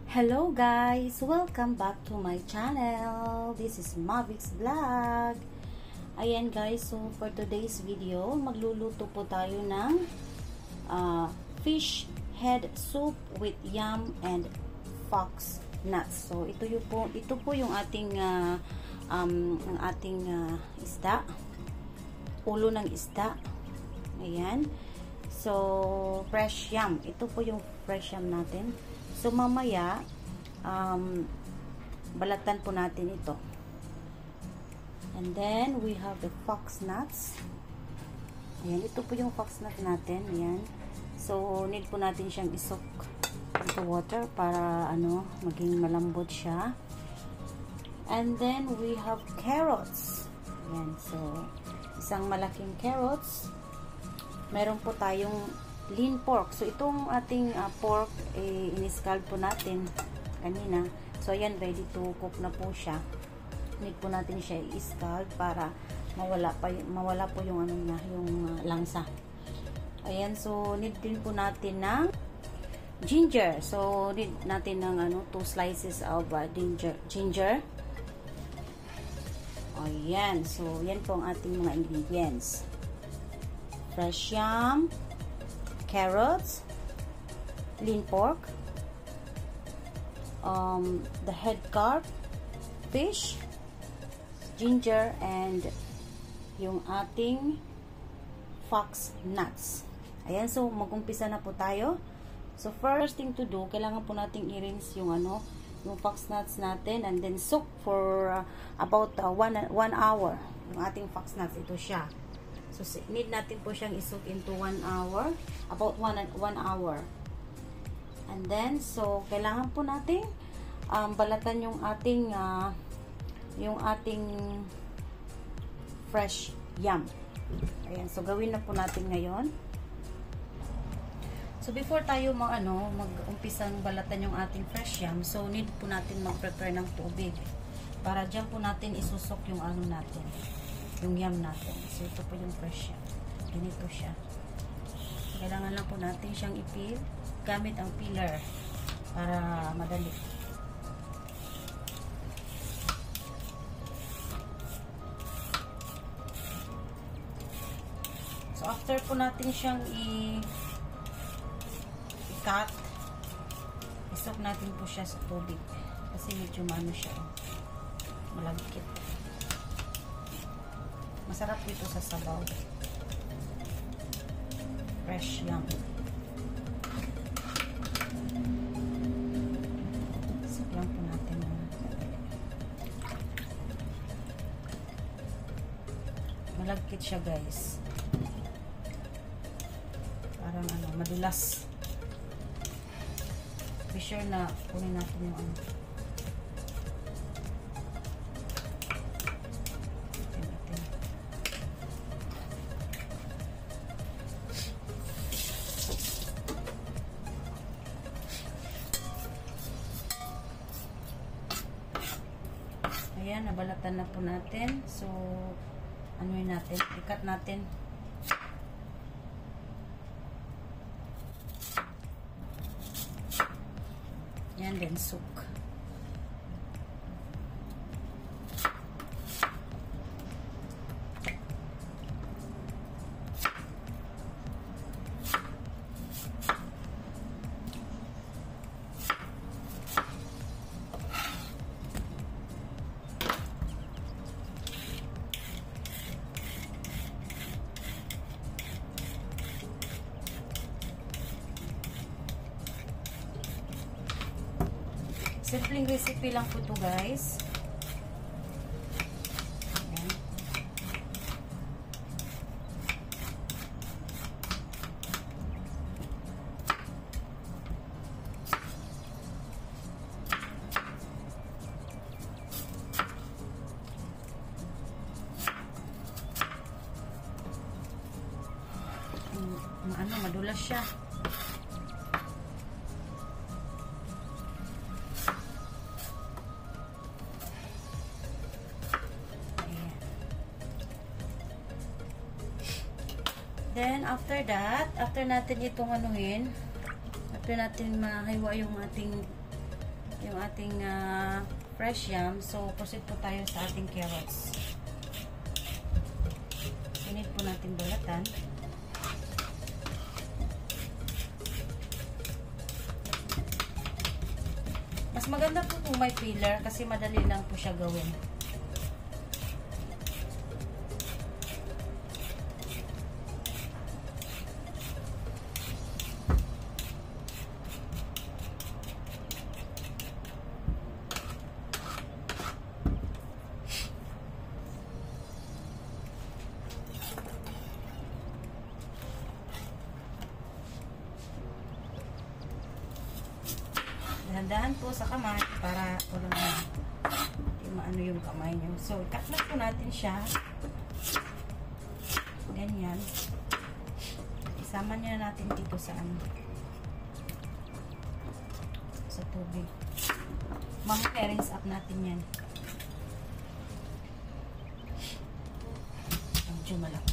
Hello guys! Welcome back to my channel. This is Mavik's Vlog. Ayan guys, so for today's video, magluluto po tayo ng fish head soup with yam and fox nuts. So ito po yung ating isda. Ulo ng isda. Ayan. So fresh yam. Ito po yung fresh yam natin. So, mamaya, balatan po natin ito. And then, we have the fox nuts. Ayan, ito po yung fox nut natin. Ayan. So, need po natin siyang isok into water para, maging malambot siya. And then, we have carrots. Ayan, so, isang malaking carrots. Meron po tayong lean pork. So, itong ating pork, in-scald po natin kanina. So, ayan, ready to cook na po siya. Need po natin siya i-scald para mawala po yung yung langsa. Ayan, so, need din po natin ng ginger. So, need natin ng 2 slices of ginger. Ayan, so, yan po ang ating mga ingredients. Fresh yam, carrots, lean pork, the head carp, fish, ginger, and yung ating fox nuts. Ayan, so mag-umpisa na po tayo. So first thing to do, kailangan po nating i-rinse yung yung fox nuts natin and then soak for about 1 hour. Yung ating fox nuts, ito siya. So, need natin po siyang isok into 1 hour. About 1 hour. And then, so, kailangan po natin balatan yung ating fresh yam. Ayan. So, gawin na po natin ngayon. So, before tayo mag-umpisang balatan yung ating fresh yam, so, need po natin mag-prepare ng tubig. Para dyan po natin isusok yung natin. Yung yam natin. So, ito po yung fresh yam. Ganito siya. Kailangan lang po natin siyang i-peel gamit ang peeler para madali. So, after po natin siyang i-cut, isok natin po siya sa tubig. Kasi medyo siya. Malagkit. Masarap dito sa sabaw. Fresh yam. Saklang po natin. Malagkit siya guys. Parang madulas. Be sure na kunin natin yung Ayan, nabalatan na po natin. So, natin? I-cut natin. Ayan, then soak. Simpleng recipe lang po to guys. Ayan. Madulas siya. Then, after that, after natin itong after natin mahiwa yung ating yung ating fresh yam. So, proceed po tayo sa ating carrots. Init po natin balatan. Mas maganda po kung may peeler kasi madali lang po siya gawin. Dahan-dahan po sa kamay para walang maano yung kamay nyo. So, cut na po natin siya. Ganyan. Isama niya natin dito sa sa tubig. Rinse up natin yan. Medyo malaki.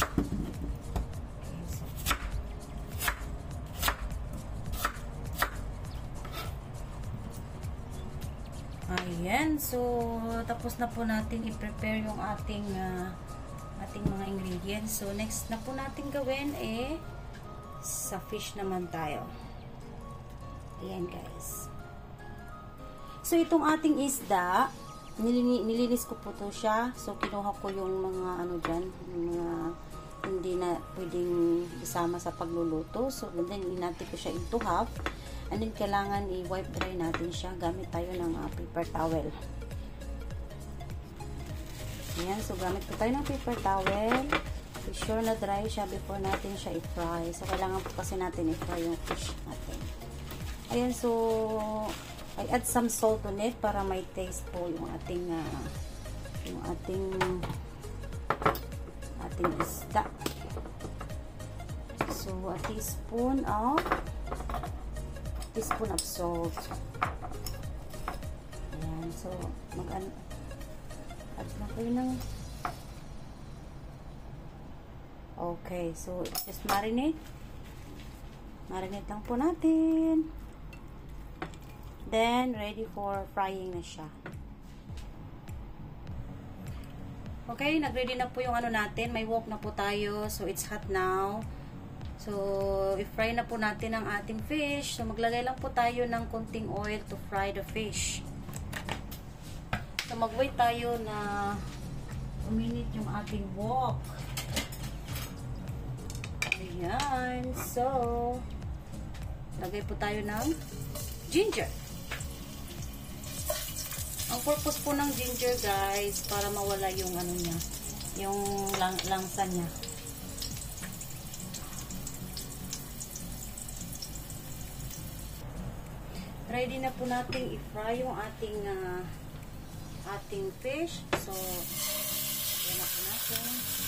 Ayan, so tapos na po natin i-prepare yung ating mga ingredients. So next na po natin gawin sa fish naman tayo. Ayan guys. So itong ating isda, nilinis ko po to siya. So kinuha ko yung mga dyan, yung mga hindi na pwedeng isama sa pagluluto. So then natin ko siya into half. And then, kailangan i-wipe dry natin siya. Gamit tayo ng paper towel. Ayan. So, gamit po tayo ng paper towel. Be sure na dry siya before natin siya i-fry. So, kailangan po kasi natin i-fry yung fish natin. Ayan. So, I add some salt on it para may taste po yung ating isda. So, a teaspoon of salt. Ayan. So, add na kayo ng okay. So, just marinate. Marinate lang po natin. Then, ready for frying na siya. Okay, nag-ready na po yung natin. May wok na po tayo. So, it's hot now. So, i-fry na po natin ang ating fish. So, maglagay lang po tayo ng konting oil to fry the fish. So, mag-wait tayo na uminit yung ating wok. Ayan. So, lagay po tayo ng ginger. Ang purpose po ng ginger, guys, para mawala yung niya, yung langsa niya. Ready na po natin i-fry yung ating fish. So, yan na po natin.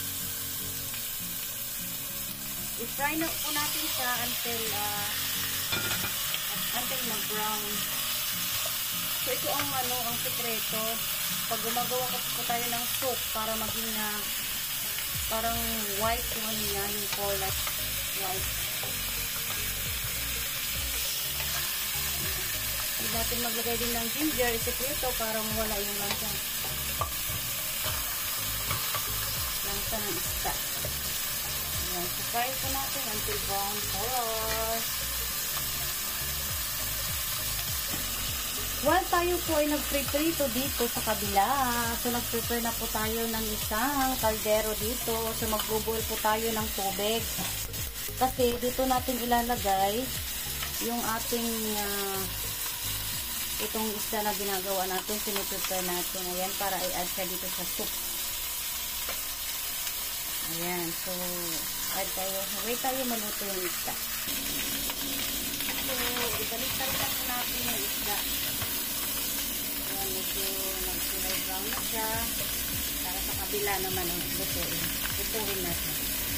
I-fry na po natin siya until mag-brown. So, ito ang sekreto. Pag gumagawa po tayo ng soup para maging parang white yung niya, yung color white. Hindi natin maglagay din ng ginger, sekreto para mawala yung langsa ng isda. Ayan, so fry po natin until brown color. While tayo po ay nagprito dito sa kabila, so nag-prepare na po tayo ng isang kaldero dito. So magbubuhol po tayo ng tubig. Kasi dito natin ilalagay yung ating itong isda na ginagawa natin, piniprepare natin. Ayan, para i-add siya dito sa soup. Ayan, so, add tayo. Wait tayo maluto yung isda. So, ibalik-talik lang natin yung isda. Ayan, medyo nag-kulay brown na siya. Para sa kabila naman, lutuin. Lutuin natin.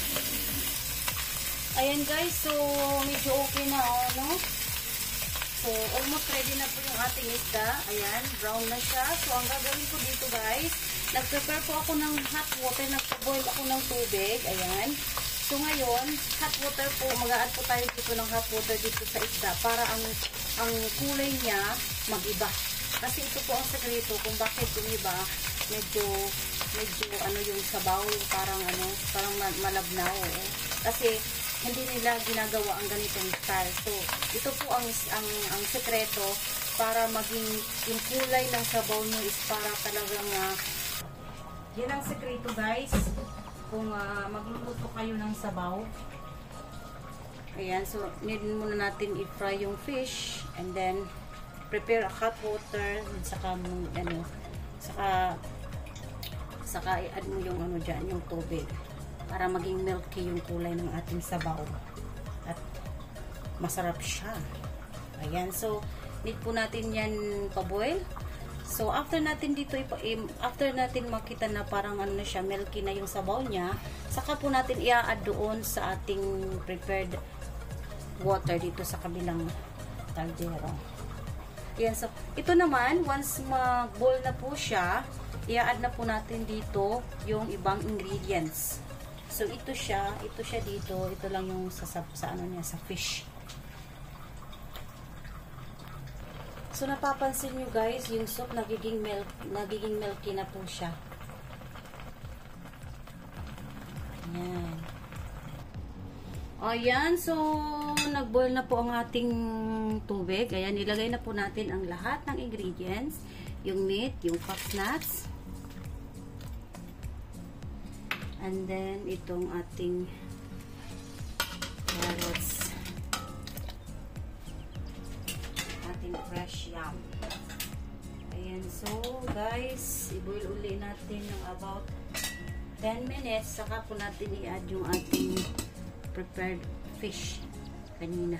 Ayan guys, so, medyo okay na, no? So, almost ready na po yung ating isda. Ayan, brown na siya. So, ang gagawin ko dito guys, nag-prepare po ako ng hot water, nag-boil ako ng tubig. Ayan. So ngayon, hot water po, mag-a-add po tayo dito ng hot water dito sa isda para ang kulay niya mag-iba. Kasi ito po ang sekreto kung bakit yung iba medyo ano yung sabaw, parang malabnaw. Kasi hindi nila ginagawa ang ganitong style. So ito po ang sekreto para maging yung kulay ng sabaw niyo is para talagang yan ang sekreto, guys. Kung magluluto kayo ng sabaw. Ayan, so need muna natin i-fry yung fish and then prepare a hot water and saka i-add mo yung dyan, yung tubig para maging milky yung kulay ng ating sabaw at masarap siya. Ayan, so need po natin yan pa-boil. So, after natin makita na parang na siya, milky na yung sabaw niya, saka po natin i-add doon sa ating prepared water dito sa kabilang kaldero. Ayan, so, ito naman, once mag-boil na po siya, i-add na po natin dito yung ibang ingredients. So, ito siya dito, ito lang yung sa fish. So, napapansin nyo guys, yung soup nagiging milky na po siya. Ayan. Ayan, so, nag-boil na po ang ating tubig. Ayan, nilagay na po natin ang lahat ng ingredients. Yung meat, yung fox nuts. And then, itong ating carrots. Fresh yam. Ayan, so guys, i-boil uli natin ng about 10 minutes, saka po natin i-add yung ating prepared fish kanina.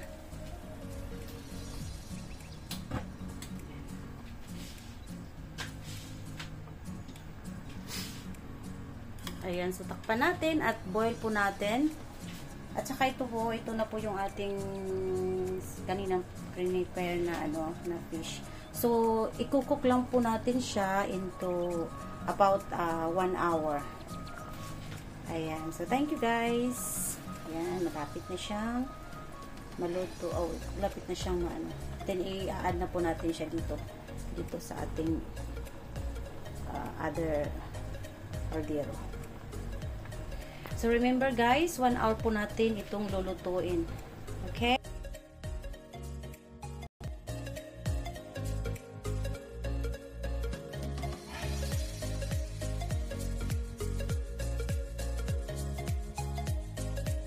Ayan, so takpan natin at boil po natin. At saka ito na po yung ating kaninang prepare na na fish. So, i-cook lang po natin siya into about 1 hour. Ayan. So, thank you guys. Ayan, malapit na siyang maluto. Oh, malapit na siyang Then, i-add na po natin siya dito sa ating other ordero. So, remember guys, 1 hour po natin itong lulutuin. Okay?